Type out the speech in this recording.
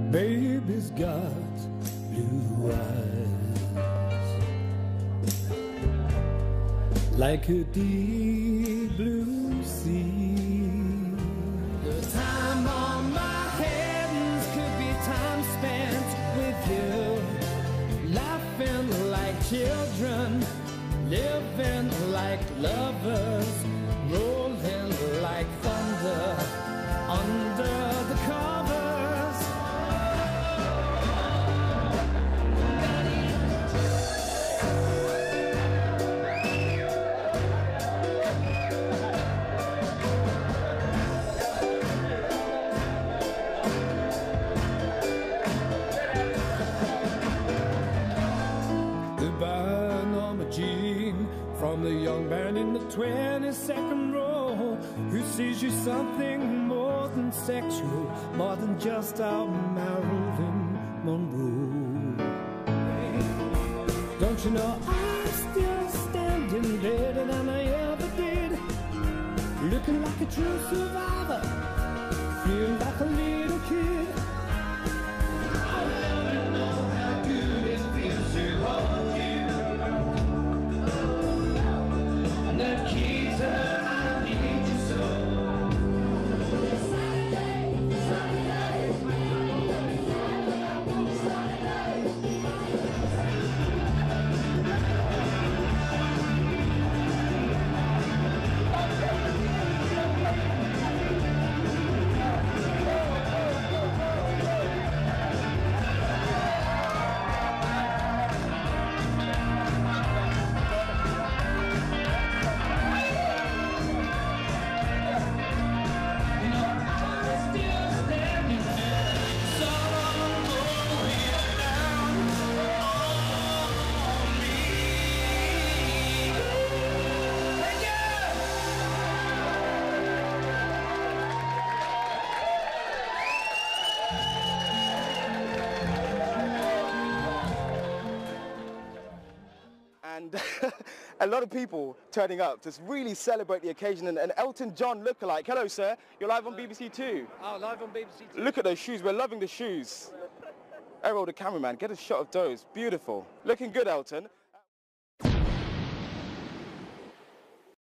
Baby's got blue eyes like a deep blue sea. The time on my hands could be time spent with you, laughing like children, living like lovers, rolling like thunder under the covers. From the young man in the 22nd row, who sees you something more than sexual, more than just our Marilyn Monroe. Don't you know I'm still standing better than I ever did, looking like a true survivor, feeling like a little kid. I'll never know how good it feels to hold you. I need you so. And a lot of people turning up to really celebrate the occasion, and an Elton John lookalike. Hello, sir. You're live on BBC Two. Oh, live on BBC Two. Look at those shoes. We're loving the shoes. Errol, the cameraman, get a shot of those. Beautiful. Looking good, Elton.